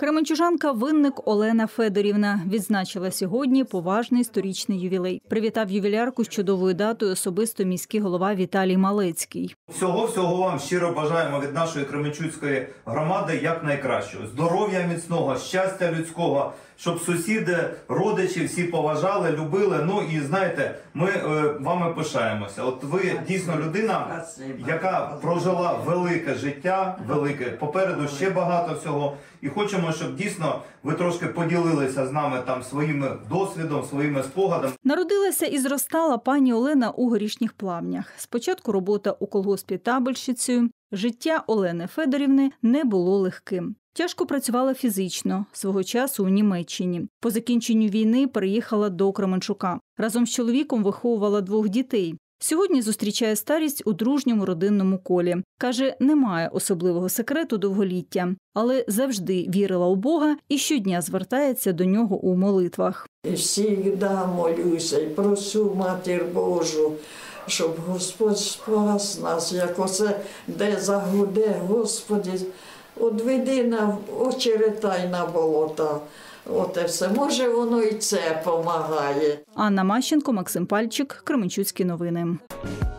Кременчужанка Винник Олена Федорівна відзначила сьогодні поважний сторічний ювілей. Привітав ювілярку з чудовою датою особисто міський голова Віталій Малецький. Всього вам щиро бажаємо від нашої кременчуцької громади якнайкращого. Здоров'я міцного, щастя людського, щоб сусіди, родичі всі поважали, любили. Ну і знаєте, ми вами пишаємося. От ви дійсно людина, яка прожила велике життя, попереду ще багато всього. І хочемо, щоб дійсно ви трошки поділилися з нами там своїм досвідом, своїми спогадами. Народилася і зростала пані Олена у Горішніх Плавнях. Спочатку робота у колгоспі табельщицею. Життя Олени Федорівни не було легким. Тяжко працювала фізично, свого часу у Німеччині. По закінченню війни переїхала до Кременчука. Разом з чоловіком виховувала 2 дітей. Сьогодні зустрічає старість у дружньому родинному колі. Каже, немає особливого секрету довголіття, але завжди вірила у Бога і щодня звертається до нього у молитвах. Всігди молюся і прошу Матір Божу, щоб Господь спас нас, як оце де загуде, Господи, одведи на очеретай на болота. От і все. Може, воно і це допомагає. Анна Мащенко, Максим Пальчик, Кременчуцькі новини.